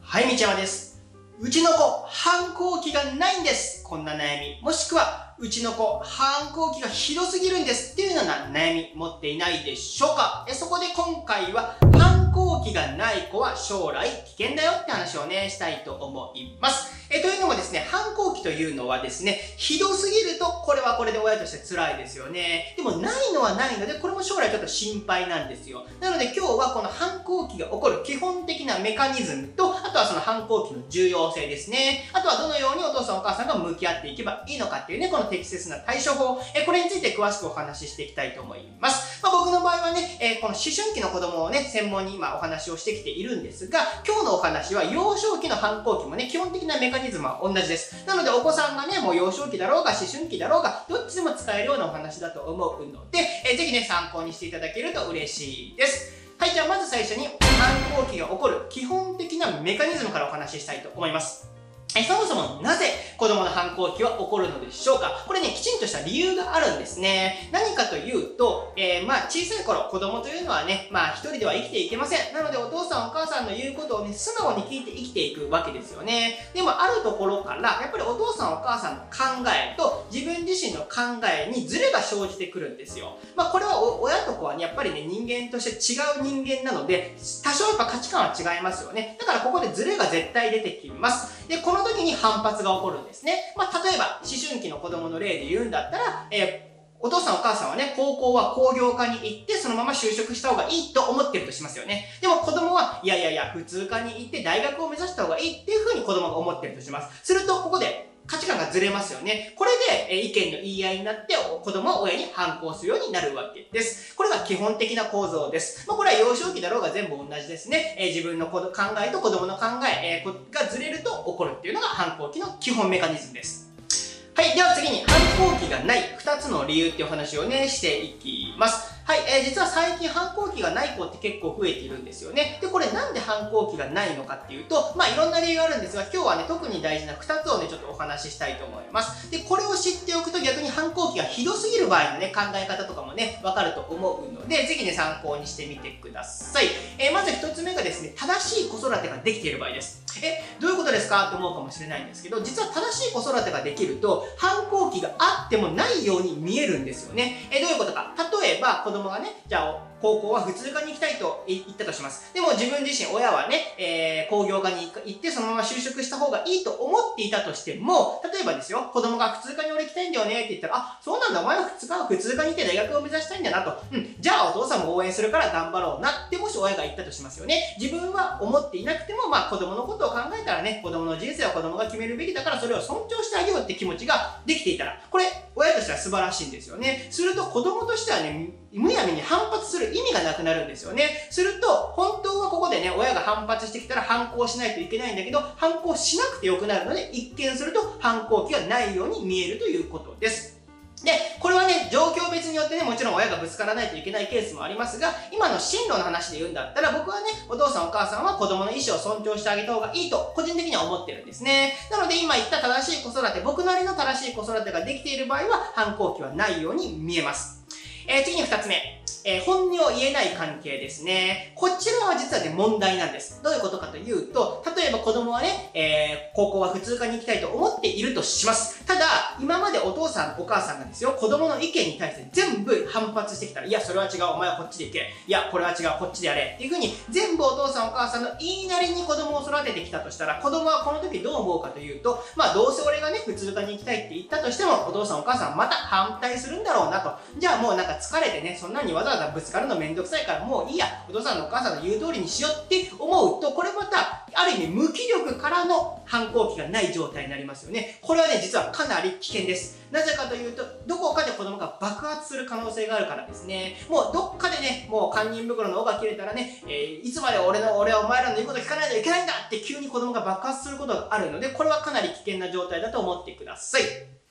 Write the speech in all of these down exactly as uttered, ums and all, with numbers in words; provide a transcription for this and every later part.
はい、道山です。うちの子、反抗期がないんです。こんな悩み。もしくは、うちの子、反抗期がひどすぎるんですっていうような悩み持っていないでしょうか。えそこで今回は、反抗期がない子は将来危険だよって話をね、したいと思います。えというのもですね、反抗期というのはですね、ひどすぎると、これはこれで親として辛いですよね。でも、ないのはないので、これも将来ちょっと心配なんですよ。なので今日はこの反抗期が起こる基本的なメカニズムと、あとはその反抗期の重要性ですね。あとはどのようにお父さんお母さんが向き合っていけばいいのかっていうね、この適切な対処法、えこれについて詳しくお話ししていきたいと思います。まあ、僕の場合はね、えー、この思春期の子供をね、専門に今お話をしてきているんですが、今日のお話は幼少期の反抗期もね、基本的なメカニズムは同じです。なのでお子さんがね、もう幼少期だろうが思春期だろうが、どっちでも使えるようなお話だと思うので、えー、ぜひね、参考にしていただけると嬉しいです。はい、じゃあまず最初に反抗期が起こる基本的なメカニズムからお話ししたいと思います。えそもそもなぜ子供の反抗期は起こるのでしょうか。これね、きちんとした理由があるんですね。何かというと、えー、まあ小さい頃、子供というのはね、まあ一人では生きていけません。なのでお父さんお母さんの言うことをね、素直に聞いて生きていくわけですよね。でもあるところから、やっぱりお父さんお母さんの考えと自分自身の考えにズレが生じてくるんですよ。まあこれは親と子はね、やっぱりね、人間として違う人間なので、多少やっぱ価値観は違いますよね。だからここでズレが絶対出てきます。で、この時に反発が起こるんですね。まあ、例えば、思春期の子供の例で言うんだったら、えー、お父さんお母さんはね、高校は工業科に行って、そのまま就職した方がいいと思ってるとしますよね。でも子供は、いやいやいや、普通科に行って大学を目指した方がいいっていう風に子供が思ってるとします。すると、ここで、価値観がずれますよね。これで、え意見の言い合いになって、子供は親に反抗するようになるわけです。これが基本的な構造です。まあ、これは幼少期だろうが全部同じですね。えー、自分の考えと子供の考え、えー、がずれると起こるっていうのが反抗期の基本メカニズムです。はい。では次に、反抗期がないふたつの理由っていうお話をね、していきます。はい、えー、実は最近反抗期がない子って結構増えているんですよね。で、これなんで反抗期がないのかっていうと、まあいろんな理由があるんですが、今日はね、特に大事なふたつをね、ちょっとお話ししたいと思います。で、これを知っておくと逆に反抗期がひどすぎる場合のね、考え方とかもね、わかると思うので、ぜひね、参考にしてみてください。えー、まずひとつめがですね、正しい子育てができている場合です。え、どういうことですかって思うかもしれないんですけど、実は正しい子育てができると、反抗期があってもないように見えるんですよね。え、どういうことか。例えば、子供がね、じゃあ、高校は普通科に行きたいと言ったとします。でも自分自身、親はね、えー、工業科に行ってそのまま就職した方がいいと思っていたとしても、例えばですよ、子供が普通科に俺行きたいんだよねって言ったら、あ、そうなんだ、お前は普通科、普通科に行って大学を目指したいんだなと。うん、じゃあお父さんも応援するから頑張ろうなってもし親が言ったとしますよね。自分は思っていなくても、まあ子供のことを考えたらね、子供の人生は子供が決めるべきだからそれを尊重してあげようって気持ちができていたら、これ、親としては素晴らしいんですよね。すると子供としてはね、むやみに反発する意味がなくなるんですよね。すると、本当はここでね、親が反発してきたら反抗しないといけないんだけど、反抗しなくてよくなるので、一見すると反抗期がないように見えるということです。で、これはね、状況別によってね、もちろん親がぶつからないといけないケースもありますが、今の進路の話で言うんだったら、僕はね、お父さんお母さんは子供の意思を尊重してあげた方がいいと、個人的には思ってるんですね。なので今言った正しい子育て、僕なりの正しい子育てができている場合は、反抗期はないように見えます。えー、次に二つ目。えー、本音を言えない関係ですね。こちらは実はね、問題なんです。どういうことかというと、例えば子供はね、えー、高校は普通科に行きたいと思っているとします。ただ、今までお父さん、お母さんがですよ、子供の意見に対して全部反発してきたら、いや、それは違う、お前はこっちで行け。いや、これは違う、こっちでやれ。っていう風に、全部お父さん、お母さんの言いなりに子供を育ててきたとしたら、子供はこの時どう思うかというと、まあ、どうせ俺がね、普通科に行きたいって言ったとしても、お父さん、お母さんまた反対するんだろうなと。じゃあもうなんか疲れてね、そんなにわざわざぶつかるのめんどくさいからもういいや、お父さんのお母さんの言う通りにしようって思うと、これまた、ある意味無気力からの反抗期がない状態になりますよね。これはね、実はかなり危険です。なぜかというと、どこかで子供が爆発する可能性があるからですね。もうどっかでね、もう堪忍袋の尾が切れたらね、えー、いつまで俺の、俺はお前らの言うこと聞かないといけないんだって急に子供が爆発することがあるので、これはかなり危険な状態だと思ってください。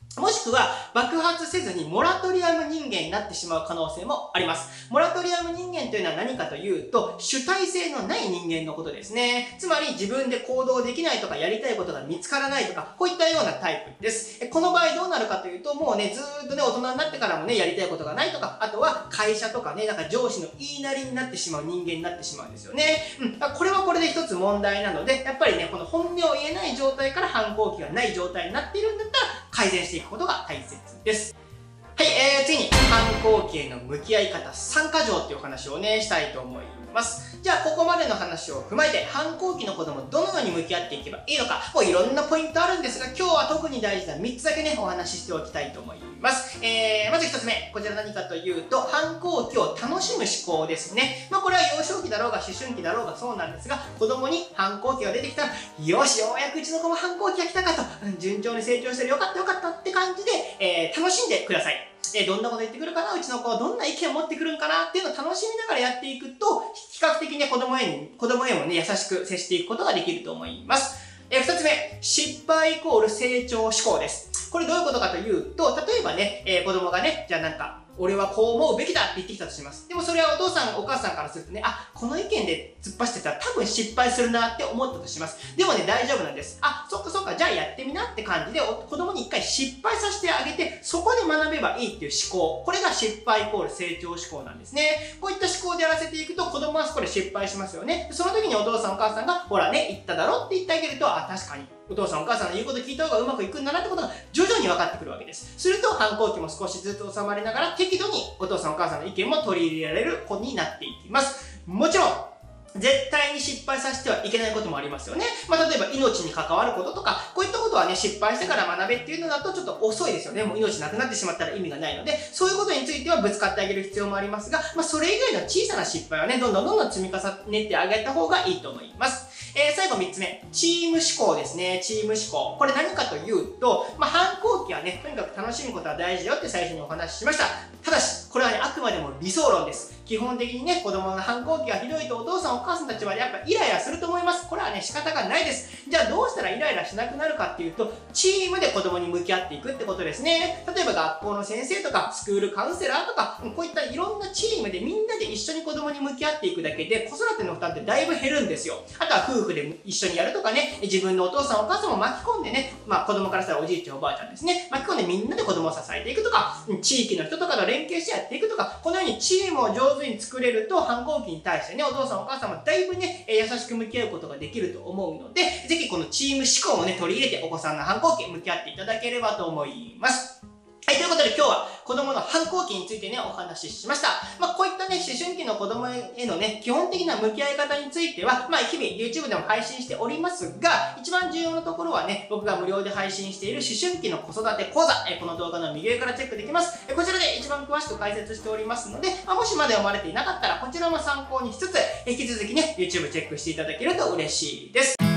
もしくは爆発せずにモラトリアム人間になってしまう可能性もあります。モラトリアム人間というのは何かというと、主体性のない人間のことですね。つまり自分で行動できないとかやりたいことが見つからないとか、こういったようなタイプです。この場合どうなるかというと、もうね、ずーっとね、大人になってからもね、やりたいことがないとか、あとは会社とかね、なんか上司の言いなりになってしまう人間になってしまうんですよね。うん。これはこれで一つ問題なので、やっぱりね、この本音を言えない状態から反抗期がない状態になっているんだったら、改善していくことが大切です。はい、えー、次に反抗期への向き合い方さんか条っていうお話をね、したいと思います。じゃあ、ここまでの話を踏まえて、反抗期の子供どのように向き合っていけばいいのか、もういろんなポイントあるんですが、今日は特に大事なみっつだけね、お話ししておきたいと思います。えー、まずひとつめ、こちら何かというと、反抗期を楽しむ思考ですね。まあ、これは幼少期だろうが思春期だろうがそうなんですが、子供に反抗期が出てきたら、よし、ようやくうちの子も反抗期が来たかと、順調に成長してる、よかったよかったって感じで、えー、楽しんでください。えー、どんなこと言ってくるかな、うちの子はどんな意見を持ってくるんかなっていうのを楽しみながらやっていくと、比較的ね、子供へ、子供へもね、優しく接していくことができると思います。えー、二つ目、失敗イコール成長志向です。これどういうことかというと、例えばね、えー、子供がね、じゃあなんか、俺はこう思うべきだって言ってきたとします。でもそれはお父さん、お母さんからするとね、あ、この意見で突っ走ってたら多分失敗するなって思ったとします。でもね、大丈夫なんです。あ、そっかそっか、じゃあやってみなって感じで、子供に一回失敗させてあげて、そこで学べばいいっていう思考。これが失敗イコール成長志向なんですね。こういった思考でやらせていくと、子供はそこで失敗しますよね。その時にお父さん、お母さんが、ほらね、言っただろって言ってあげると、あ、確かに。お父さんお母さんの言うこと聞いた方がうまくいくんだなってことが徐々に分かってくるわけです。すると反抗期も少しずつ収まりながら適度にお父さんお母さんの意見も取り入れられる子になっていきます。もちろん絶対に失敗させてはいけないこともありますよね。まあ、例えば命に関わることとか、こういったことはね、失敗してから学べっていうのだとちょっと遅いですよね。もう命なくなってしまったら意味がないので、そういうことについてはぶつかってあげる必要もありますが、まあ、それ以外の小さな失敗はね、どんどんどんどん積み重ねてあげた方がいいと思います。えー、最後みっつめ、チーム思考ですね。チーム思考。これ何かというと、まあ、反抗期はね、とにかく楽しむことは大事よって最初にお話ししました。ただし、これはね、あくまでも理想論です。基本的にね、子供の反抗期がひどいとお父さんお母さんたちはやっぱイライラすると思います。これはね、仕方がないです。じゃあどうしたらイライラしなくなるかっていうと、チームで子供に向き合っていくってことですね。例えば学校の先生とか、スクールカウンセラーとか、こういったいろんなチームでみんなで一緒に子供に向き合っていくだけで、子育ての負担ってだいぶ減るんですよ。あとは夫婦で一緒にやるとかね、自分のお父さんお母さんも巻き込んでね、まあ子供からしたらおじいちゃんおばあちゃんですね、巻き込んでみんなで子供を支えていくとか、地域の人とかと連携してやっていくとか、このようにチームを上手に作れると反抗期に対してね、お父さんお母さんもだいぶね、優しく向き合うことができると思うので、ぜひこのチーム思考をね、取り入れてお子さんの反抗期向き合っていただければと思います。はい、ということで今日は子供の反抗期についてね、お話ししました。まあ、こういったね、思春期の子供へのね、基本的な向き合い方については、まあ、日々 YouTube でも配信しておりますが、一番重要なところはね、僕が無料で配信している思春期の子育て講座、この動画の右上からチェックできます。こちらで一番詳しく解説しておりますので、まあ、もしまだ読まれていなかったら、こちらも参考にしつつ、引き続きね、YouTube チェックしていただけると嬉しいです。